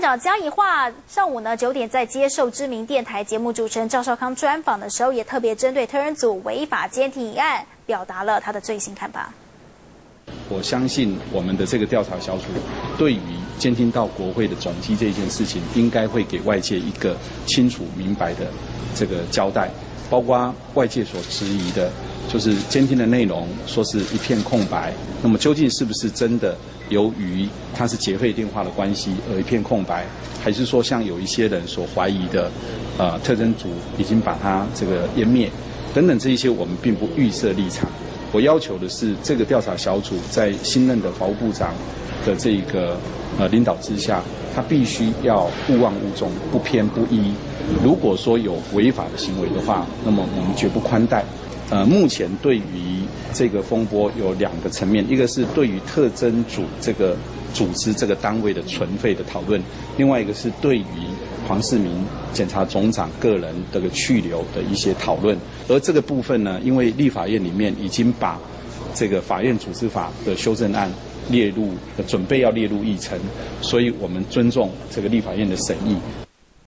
长江宜樺上午9点在接受知名电台节目主持人赵少康专访的时候，也特别针对特侦组违法监听一案表达了他的最新看法。 我相信我们的这个调查小组对于监听到国会的总机这件事情，应该会给外界一个清楚明白的这个交代，包括外界所质疑的，就是监听的内容说是一片空白，那么究竟是不是真的由于它是劫匪电话的关系而一片空白，还是说像有一些人所怀疑的，特侦组已经把它这个湮灭等等，这一些我们并不预设立场。我要求的是，这个调查小组在新任的法务部长的这个领导之下，他必须要勿忘勿重，不偏不倚。如果说有违法的行为的话，那么我们绝不宽待。目前对于这个风波有2个层面，一个是对于特侦组这个组织这个单位的存废的讨论，另外一个是对于黄世明检察总长个人这个去留的一些讨论。而这个部分呢，因为立法院里面已经把这个法院组织法的修正案准备要列入议程，所以我们尊重这个立法院的审议。